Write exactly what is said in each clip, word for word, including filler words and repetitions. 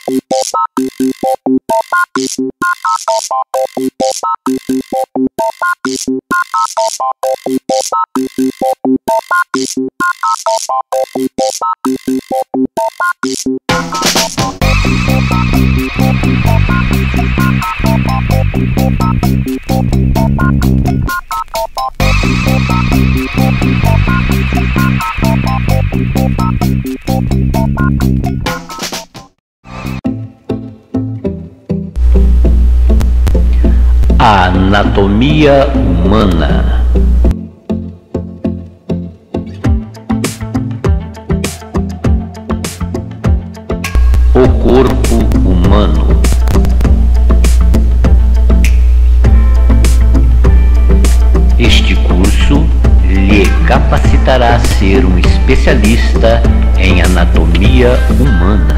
A anatomia humana. O corpo humano. Este curso lhe capacitará a ser um especialista em anatomia humana.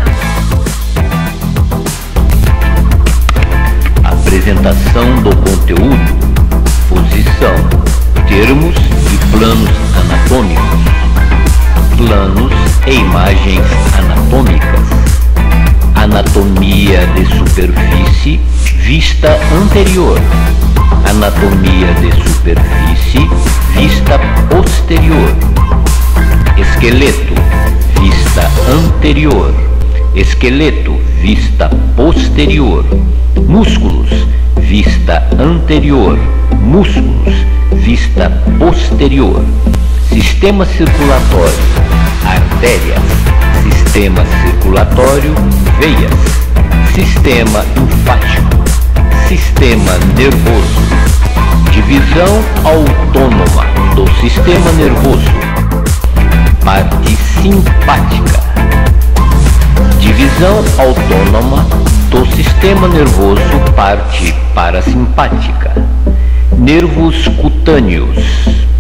Apresentação do conteúdo, posição, termos e planos anatômicos, planos e imagens anatômicas, anatomia de superfície, vista anterior, anatomia de superfície, vista posterior, esqueleto, vista anterior, esqueleto, vista posterior, músculos, vista anterior, músculos, vista posterior, sistema circulatório, artérias, sistema circulatório, veias, sistema linfático, sistema nervoso, divisão autônoma do sistema nervoso, parte simpática, divisão autônoma do sistema nervoso, parte parasimpática, nervos cutâneos,